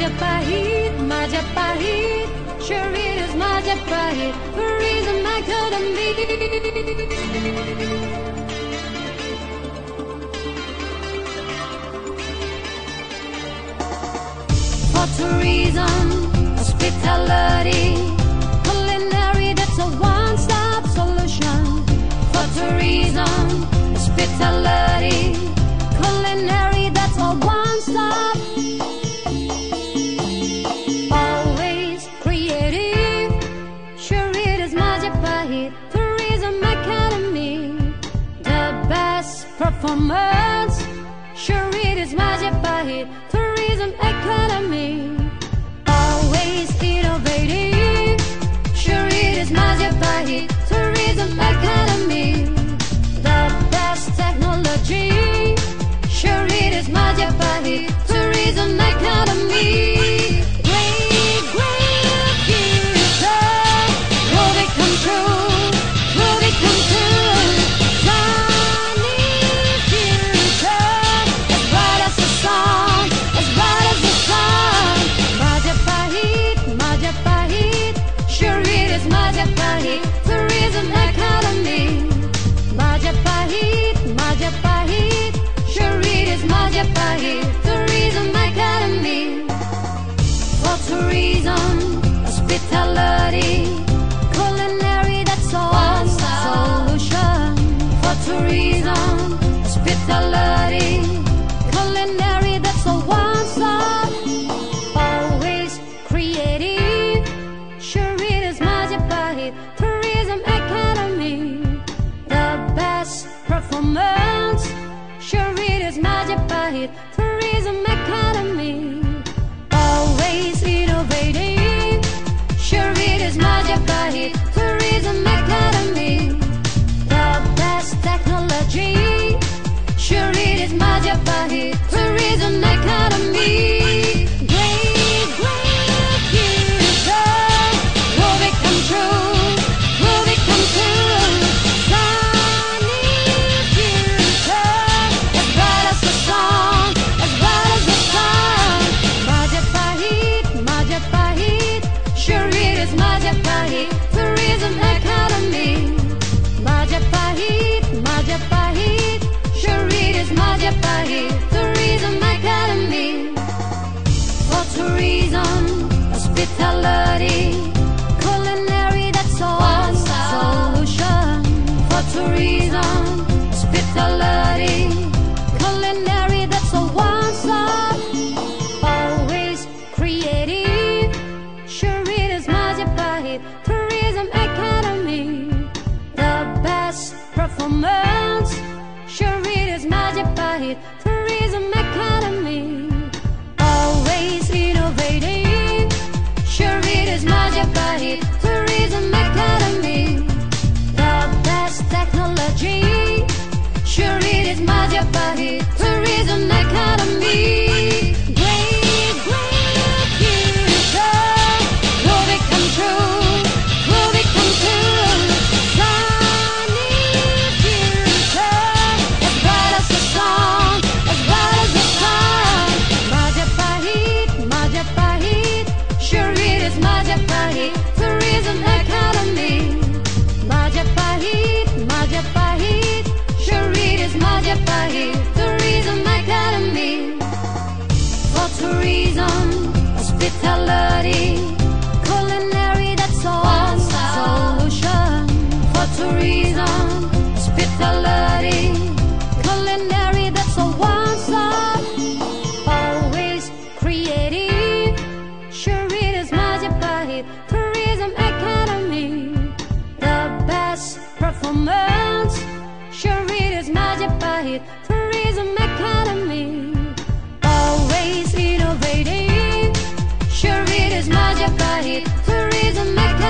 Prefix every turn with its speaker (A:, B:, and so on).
A: Majapahit, Majapahit, sure it is Majapahit, Tourism Academy. For tourism, hospitality, culinary, that's a one-stop solution. For tourism, hospitality, culinary, that's a one-stop. Always creative, sure it is Majapahit Tourism Academy. The best performance, sure it is Majapahit Tourism Academy. Always innovative, sure it is Majapahit Tourism Academy. The best technology, sure it is Majapahit Tourism Academy. Great, great future, will it come true? Will it come true? Sunny future, as bright as the sun, as bright as the sun. Majapahit, Majapahit, sure it is Majapahit Tourism Academy. Majapahit, Majapahit, sure it is Majapahit Tourism Academy. For tourism, hospitality, culinary, that's all solution. For tourism, hospitality, culinary, that's a one-stop. Always creative, sure it is Majapahit Tourism Academy. The best performance, sure it is Majapahit Tourism Academy. Always innovative, sure it is Majapahit Tourism Academy. The best technology, sure it is Majapahit Tourism Academy. Great, great future, will it come true? Will it come true? Sunny future, as bright as the sun, as bright as the sun. Majapahit, Majapahit, sure it is Majapahit Tourism Academy. Majapahit, Majapahit, sure it is Majapahit Tourism Academy. For tourism, hospitality, culinary, that's all solution. For tourism, hospitality, culinary, that's a one-stop. Always creative, sure it is Majapahit Tourism Academy. The best performance, sure it is Majapahit Tourism Academy. Always innovative, sure it is Majapahit Tourism Academy. The best technology, sure it is Majapahit Tourism Academy. Great, great future, will it come true? Will it come true? Sunny future, as bright as the sun, as bright as the sun. Majapahit, Majapahit, sure it is Majapahit Tourism Academy. Majapahit, Majapahit, sure it is Majapahit Tourism Academy. For tourism, hospitality, culinary, that's all solution. For tourism, hospitality, culinary, that's a one-stop. Always creative, sure it is Majapahit Tourism Academy. The best performance, sure it is Majapahit Tourism Academy. Always innovative, sure it is Majapahit Tourism Academy.